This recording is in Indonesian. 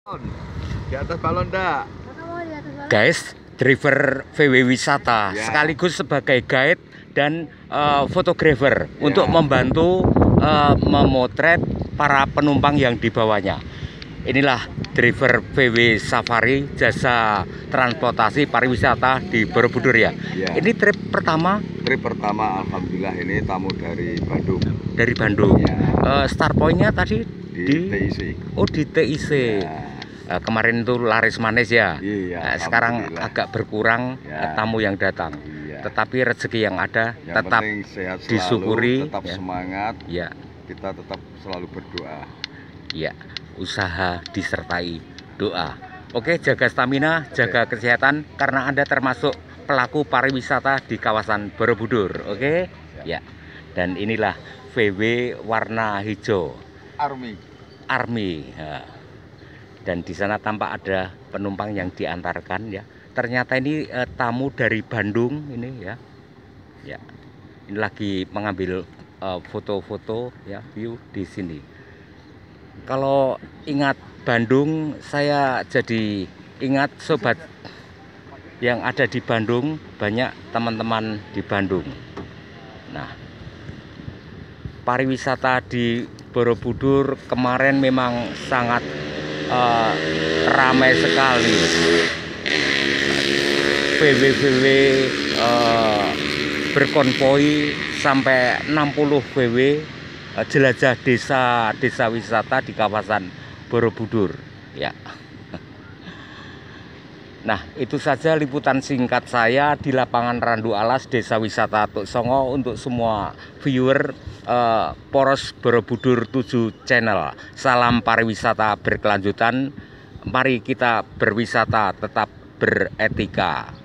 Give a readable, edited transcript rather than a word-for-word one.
Di atas balon dah. Guys, driver VW Wisata Ya. sekaligus sebagai guide dan fotografer Ya. untuk membantu memotret para penumpang yang dibawanya. Inilah driver VW Safari, jasa transportasi pariwisata di Borobudur ya. Ya. Ini trip pertama Trip pertama, alhamdulillah ini tamu dari Bandung. dari Bandung. Ya. Start point-nya tadi Di TIC. Oh, di TIC. Ya. Kemarin itu laris manis ya. Iya, Sekarang alhamdulillah. agak berkurang Ya. tamu yang datang. Iya. Tetapi rezeki yang ada Yang tetap penting sehat selalu, disyukuri, tetap ya. semangat. ya, Kita tetap selalu berdoa. ya, usaha disertai doa. Oke, jaga stamina, jaga kesehatan karena Anda termasuk pelaku pariwisata di kawasan Borobudur. Oke? Ya. Dan inilah VW warna hijau Army. Ya. Dan di sana tampak ada penumpang yang diantarkan ya. Ternyata ini tamu dari Bandung ini ya. Ya. Ini lagi mengambil foto-foto ya, view di sini. Kalau ingat Bandung, saya jadi ingat sobat yang ada di Bandung, banyak teman-teman di Bandung. Nah, pariwisata di Borobudur kemarin memang sangat ramai sekali. VW berkonvoi sampai 60 VW jelajah desa wisata di kawasan Borobudur ya. Nah, itu saja liputan singkat saya di lapangan Randu Alas, Desa Wisata Tuk Songo untuk semua viewer Poros Borobudur 7 channel. Salam pariwisata berkelanjutan. Mari kita berwisata tetap beretika.